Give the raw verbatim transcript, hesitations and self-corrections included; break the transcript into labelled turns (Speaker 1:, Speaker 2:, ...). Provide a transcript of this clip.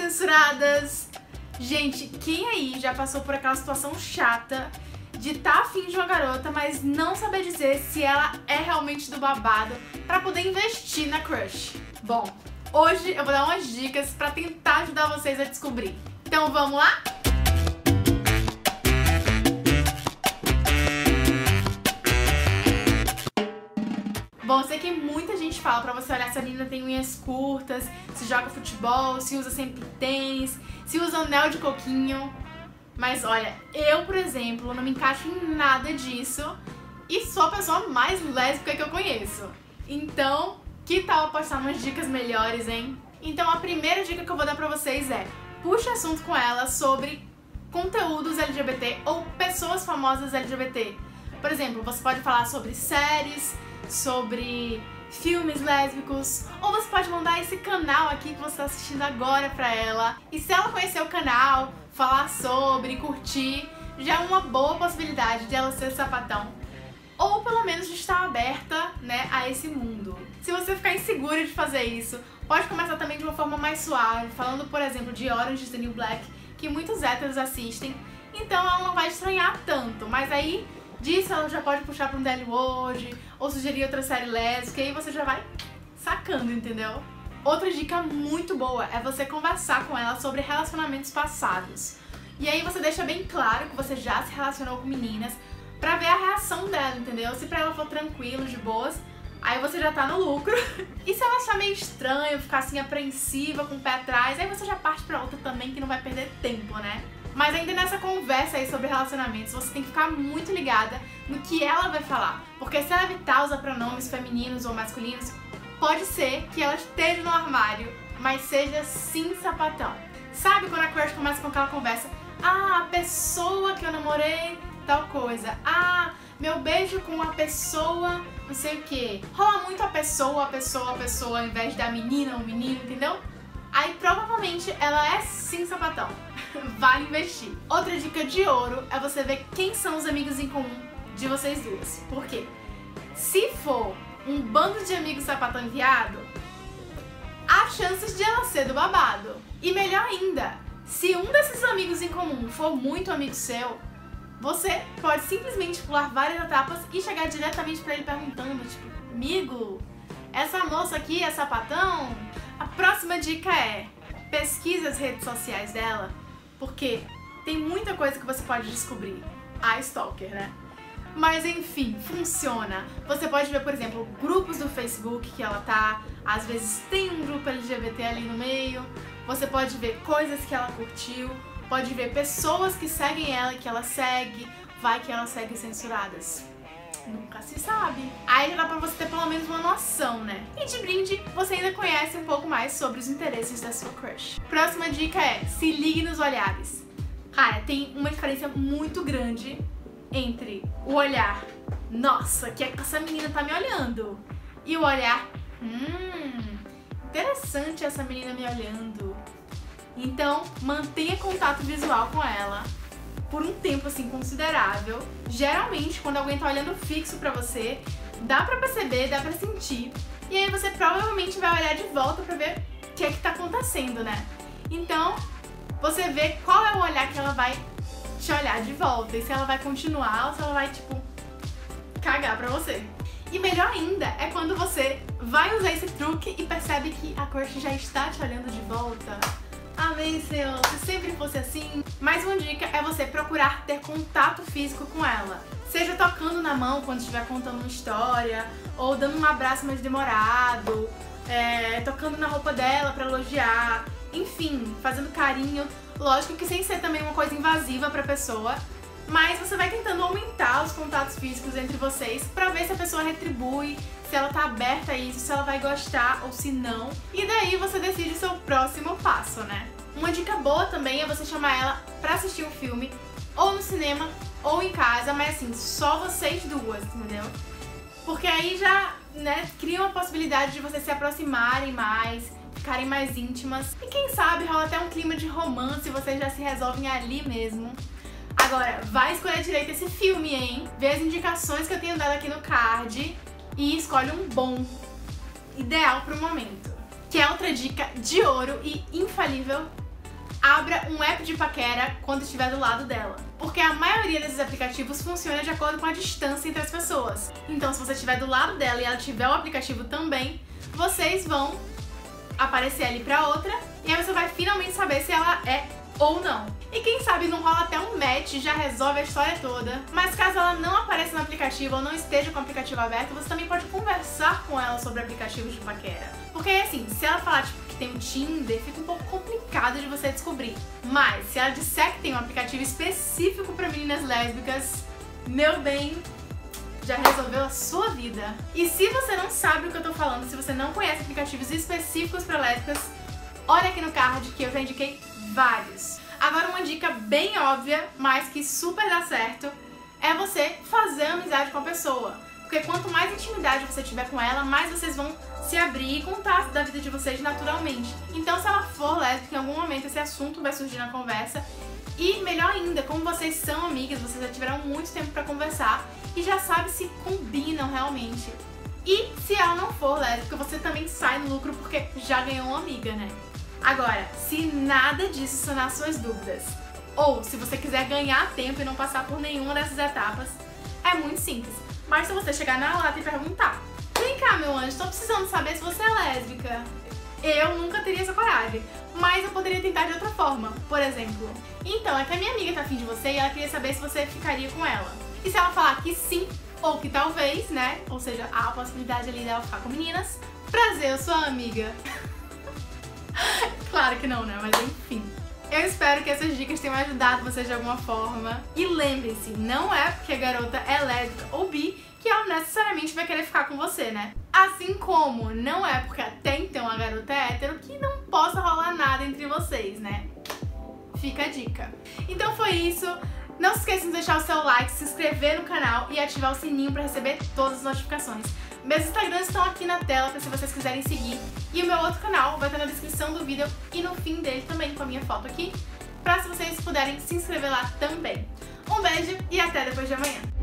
Speaker 1: censuradas! Gente, quem aí já passou por aquela situação chata de tá afim de uma garota, mas não saber dizer se ela é realmente do babado pra poder investir na crush? Bom, hoje eu vou dar umas dicas pra tentar ajudar vocês a descobrir. Então vamos lá? Bom, eu sei que muita gente fala pra você olhar se a menina tem unhas curtas, se joga futebol, se usa sempre tênis, se usa anel de coquinho. Mas olha, eu, por exemplo, não me encaixo em nada disso e sou a pessoa mais lésbica que eu conheço. Então, que tal apostar umas dicas melhores, hein? Então a primeira dica que eu vou dar pra vocês é: puxe assunto com ela sobre conteúdos L G B T ou pessoas famosas L G B T. Por exemplo, você pode falar sobre séries, sobre filmes lésbicos, ou você pode mandar esse canal aqui que você está assistindo agora pra ela. E se ela conhecer o canal, falar sobre, curtir, já é uma boa possibilidade de ela ser sapatão. Ou pelo menos de estar aberta, né, a esse mundo. Se você ficar insegura de fazer isso, pode começar também de uma forma mais suave, falando, por exemplo, de Orange is the New Black, que muitos héteros assistem, então ela não vai estranhar tanto, mas aí disso ela já pode puxar para um Daily hoje, ou sugerir outra série lésbica, e aí você já vai sacando, entendeu? Outra dica muito boa é você conversar com ela sobre relacionamentos passados. E aí você deixa bem claro que você já se relacionou com meninas, pra ver a reação dela, entendeu? Se pra ela for tranquilo, de boas, aí você já tá no lucro. E se ela achar meio estranho, ficar assim apreensiva, com o pé atrás, aí você já parte pra outra também, que não vai perder tempo, né? Mas ainda nessa conversa aí sobre relacionamentos, você tem que ficar muito ligada no que ela vai falar. Porque se ela evitar usar pronomes femininos ou masculinos, pode ser que ela esteja no armário, mas seja sim sapatão. Sabe quando a crush começa com aquela conversa: ah, a pessoa que eu namorei, tal coisa. Ah, meu beijo com a pessoa, não sei o que. Rola muito a pessoa, a pessoa, a pessoa, ao invés da menina ou menino, entendeu? Aí provavelmente ela é sim sapatão. Vale investir. Outra dica de ouro é você ver quem são os amigos em comum de vocês duas. Por quê? Se for um bando de amigos sapatão enviado, há chances de ela ser do babado. E melhor ainda, se um desses amigos em comum for muito amigo seu, você pode simplesmente pular várias etapas e chegar diretamente pra ele perguntando, tipo: amigo, essa moça aqui é sapatão? A próxima dica é: pesquise as redes sociais dela, porque tem muita coisa que você pode descobrir. A stalker, né? Mas enfim, funciona. Você pode ver, por exemplo, grupos do Facebook que ela tá, às vezes tem um grupo L G B T ali no meio. Você pode ver coisas que ela curtiu, pode ver pessoas que seguem ela e que ela segue. Vai que ela segue censuradas. Nunca se sabe. Aí já dá pra você ter pelo menos uma noção, né? E de brinde, você ainda conhece um pouco mais sobre os interesses da sua crush. Próxima dica é: se ligue nos olhares. Cara, tem uma diferença muito grande entre o olhar, nossa, que é que essa menina tá me olhando, e o olhar, hum, interessante essa menina me olhando. Então, mantenha contato visual com ela por um tempo assim considerável. Geralmente, quando alguém tá olhando fixo pra você, dá pra perceber, dá pra sentir, e aí você provavelmente vai olhar de volta pra ver o que é que tá acontecendo, né? Então, você vê qual é o olhar que ela vai te olhar de volta, e se ela vai continuar ou se ela vai, tipo, cagar pra você. E melhor ainda é quando você vai usar esse truque e percebe que a crush já está te olhando de volta. Amém, Senhor, se sempre fosse assim. Mais uma dica é você procurar ter contato físico com ela. Seja tocando na mão quando estiver contando uma história, ou dando um abraço mais demorado, é, tocando na roupa dela pra elogiar, enfim, fazendo carinho. Lógico que sem ser também uma coisa invasiva pra pessoa, mas você vai tentando aumentar os contatos físicos entre vocês pra ver se a pessoa retribui, se ela tá aberta a isso, se ela vai gostar ou se não. E daí você decide o seu próximo passo, né? Uma dica boa também é você chamar ela pra assistir um filme, ou no cinema, ou em casa, mas assim, só vocês duas, entendeu? Porque aí já, né, cria uma possibilidade de vocês se aproximarem mais, ficarem mais íntimas. E quem sabe rola até um clima de romance e vocês já se resolvem ali mesmo. Agora, vai escolher direito esse filme, hein? Vê as indicações que eu tenho dado aqui no card e escolhe um bom, ideal pro momento. Que é outra dica de ouro e infalível: abra um app de paquera quando estiver do lado dela. Porque a maioria desses aplicativos funciona de acordo com a distância entre as pessoas. Então, se você estiver do lado dela e ela tiver o aplicativo também, vocês vão aparecer ali pra outra e aí você vai finalmente saber se ela é ou não. E quem sabe não rola até um match e já resolve a história toda. Mas caso ela não apareça no aplicativo ou não esteja com o aplicativo aberto, você também pode conversar com ela sobre aplicativos de paquera. Porque assim, se ela falar tipo, que tem um Tinder, fica um pouco complicado de você descobrir. Mas se ela disser que tem um aplicativo específico para meninas lésbicas, meu bem, já resolveu a sua vida. E se você não sabe o que eu tô falando, se você não conhece aplicativos específicos para lésbicas, olha aqui no card que eu já indiquei vários. Agora uma dica bem óbvia, mas que super dá certo, é você fazer amizade com a pessoa. Porque quanto mais intimidade você tiver com ela, mais vocês vão se abrir e contar da vida de vocês naturalmente. Então se ela for lésbica, em algum momento esse assunto vai surgir na conversa. E melhor ainda, como vocês são amigas, vocês já tiveram muito tempo pra conversar e já sabe se combinam realmente. E se ela não for lésbica, você também sai no lucro porque já ganhou uma amiga, né? Agora, se nada disso sanar suas dúvidas, ou se você quiser ganhar tempo e não passar por nenhuma dessas etapas, é muito simples. Basta você chegar na lata e perguntar: vem cá, meu anjo, tô precisando saber se você é lésbica. Eu nunca teria essa coragem, mas eu poderia tentar de outra forma. Por exemplo, então, é que a minha amiga tá afim de você e ela queria saber se você ficaria com ela. E se ela falar que sim, ou que talvez, né, ou seja, há a possibilidade ali dela ficar com meninas, prazer, eu sou a amiga. Claro que não, né? Mas enfim. Eu espero que essas dicas tenham ajudado vocês de alguma forma. E lembrem-se, não é porque a garota é lésbica ou bi que ela necessariamente vai querer ficar com você, né? Assim como não é porque até então a garota é hétero que não possa rolar nada entre vocês, né? Fica a dica. Então foi isso. Não se esqueçam de deixar o seu like, se inscrever no canal e ativar o sininho para receber todas as notificações. Meus Instagrams estão aqui na tela para se vocês quiserem seguir. E o meu outro canal vai estar na descrição do vídeo e no fim dele também com a minha foto aqui, para se vocês puderem se inscrever lá também. Um beijo e até depois de amanhã.